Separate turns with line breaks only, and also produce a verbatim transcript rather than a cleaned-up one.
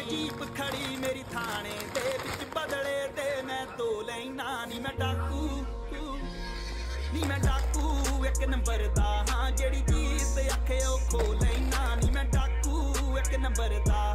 Jeep खड़ी मेरी थाने दे विच बदले दे मैं तो लेना नी मैं डाकू नी मैं डाकू एक नंबर दा हाँ जेड़ी चीज आखे ओ खो लेना नी मैं डाकू एक नंबर दा।